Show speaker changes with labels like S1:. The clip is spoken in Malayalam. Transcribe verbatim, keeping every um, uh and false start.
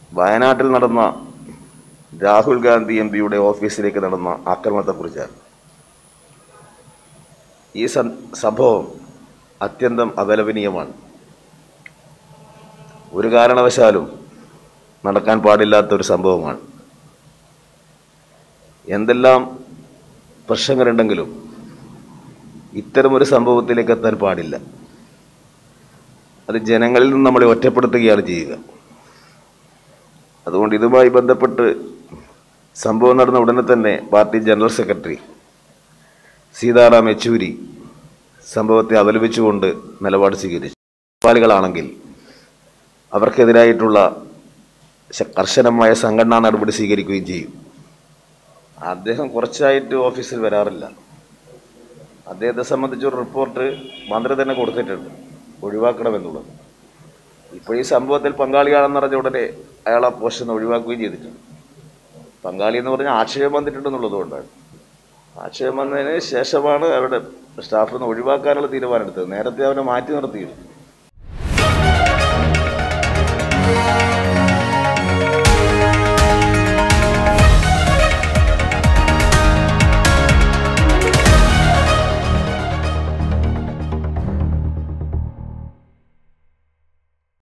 S1: വയനാട്ടിൽ നടന്ന രാഹുൽ ഗാന്ധി എം പിയുടെ ഓഫീസിലേക്ക് നടന്ന ആക്രമണത്തെക്കുറിച്ചാണ്. ഈ സംഭവം അത്യന്തം അപലപനീയമാണ്. ഒരു കാരണവശാലും നടക്കാൻ പാടില്ലാത്തൊരു സംഭവമാണ്. എന്തെല്ലാം പ്രശ്നങ്ങളുണ്ടെങ്കിലും ഇത്തരമൊരു സംഭവത്തിലേക്ക് എത്താൻ പാടില്ല. അത് ജനങ്ങളിൽ നിന്ന് നമ്മളെ ഒറ്റപ്പെടുത്തുകയാണ് ചെയ്യുക. അതുകൊണ്ട് ഇതുമായി ബന്ധപ്പെട്ട് സംഭവം നടന്ന ഉടനെ തന്നെ party general secretary Sitaram Yechury സംഭവത്തെ അപലപിച്ചുകൊണ്ട് നിലപാട് സ്വീകരിച്ചു. കുറ്റവാളികളാണെങ്കിൽ അവർക്കെതിരായിട്ടുള്ള കർശനമായ സംഘടനാ നടപടി സ്വീകരിക്കുകയും ചെയ്യും. അദ്ദേഹം കുറച്ചായിട്ട് ഓഫീസിൽ വരാറില്ല. അദ്ദേഹത്തെ സംബന്ധിച്ചൊരു റിപ്പോർട്ട് മന്ത്രി തന്നെ കൊടുത്തിട്ടുണ്ട്, ഒഴിവാക്കണമെന്നുള്ളത്. ഇപ്പോൾ ഈ സംഭവത്തിൽ പങ്കാളിയാണെന്ന് പറഞ്ഞ ഉടനെ അയാൾ ആ പോസ്റ്റിൽ നിന്ന് ഒഴിവാക്കുകയും ചെയ്തിട്ടുണ്ട്. പങ്കാളി എന്ന് പറഞ്ഞാൽ ആക്ഷേപം വന്നിട്ടുണ്ടെന്നുള്ളത് കൊണ്ടാണ്. ആക്ഷേപം വന്നതിന് ശേഷമാണ് അവരുടെ സ്റ്റാഫിൽ നിന്ന് ഒഴിവാക്കാനുള്ള തീരുമാനം എടുത്തത്. നേരത്തെ അവനെ മാറ്റി നിർത്തിയിരുന്നു.